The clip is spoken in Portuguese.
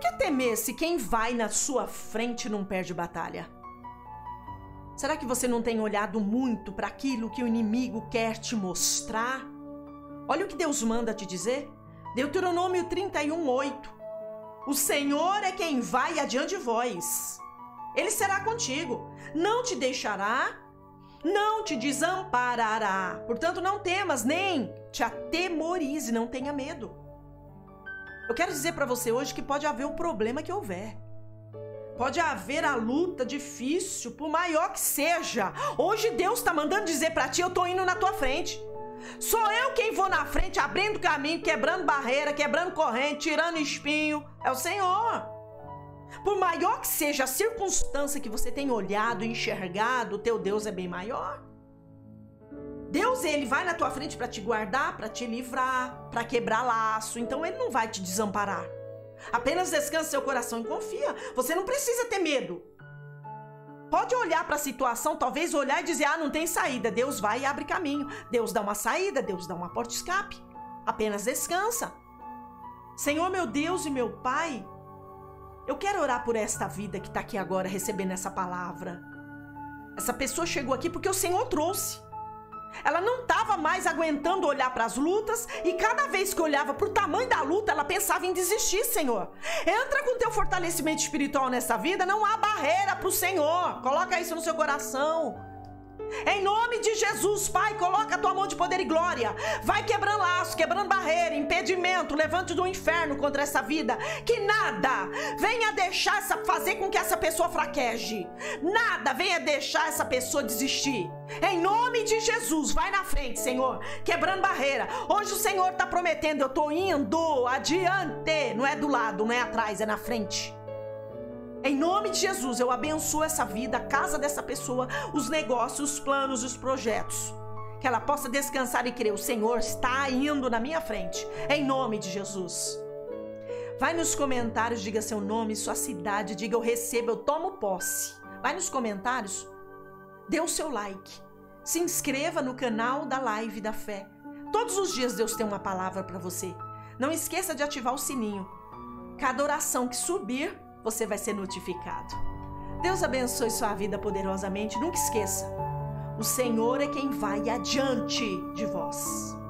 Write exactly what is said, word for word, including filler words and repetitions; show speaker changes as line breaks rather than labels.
que temer se quem vai na sua frente não perde batalha? Será que você não tem olhado muito para aquilo que o inimigo quer te mostrar? Olha o que Deus manda te dizer. Deuteronômio trinta e um, oito. O Senhor é quem vai adiante de vós. Ele será contigo. Não te deixará, não te desamparará. Portanto, não temas, nem te atemorize, não tenha medo. Eu quero dizer para você hoje que pode haver o problema que houver. Pode haver a luta difícil, por maior que seja. Hoje Deus está mandando dizer para ti, eu estou indo na tua frente. Sou eu quem vou na frente, abrindo caminho, quebrando barreira, quebrando corrente, tirando espinho. É o Senhor. Por maior que seja a circunstância que você tem olhado e enxergado, o teu Deus é bem maior. Deus, ele vai na tua frente para te guardar, para te livrar, para quebrar laço. Então ele não vai te desamparar. Apenas descansa seu coração e confia. Você não precisa ter medo. Pode olhar para a situação, talvez olhar e dizer, ah, não tem saída. Deus vai e abre caminho. Deus dá uma saída, Deus dá uma porta de escape. Apenas descansa. Senhor, meu Deus e meu Pai, eu quero orar por esta vida que está aqui agora recebendo essa palavra. Essa pessoa chegou aqui porque o Senhor trouxe. Ela não estava mais aguentando olhar para as lutas e cada vez que olhava para o tamanho da luta, ela pensava em desistir, Senhor. Entra com teu fortalecimento espiritual nessa vida, não há barreira para o Senhor. Coloca isso no seu coração. Em nome de Jesus, Pai, coloca a tua mão de poder e glória. Vai quebrando laço, quebrando barreira, impedimento, levante do inferno contra essa vida. Que nada venha deixar essa, fazer com que essa pessoa fraqueje. Nada venha deixar essa pessoa desistir. Em nome de Jesus, vai na frente, Senhor, quebrando barreira. Hoje o Senhor está prometendo, eu estou indo adiante. Não é do lado, não é atrás, é na frente. Em nome de Jesus, eu abençoo essa vida, a casa dessa pessoa, os negócios, os planos, os projetos. Que ela possa descansar e crer, o Senhor está indo na minha frente. Em nome de Jesus. Vai nos comentários, diga seu nome, sua cidade, diga eu recebo, eu tomo posse. Vai nos comentários, dê o seu like. Se inscreva no canal da Live da Fé. Todos os dias Deus tem uma palavra para você. Não esqueça de ativar o sininho. Cada oração que subir, você vai ser notificado. Deus abençoe sua vida poderosamente. Nunca esqueça, o Senhor é quem vai adiante de vós.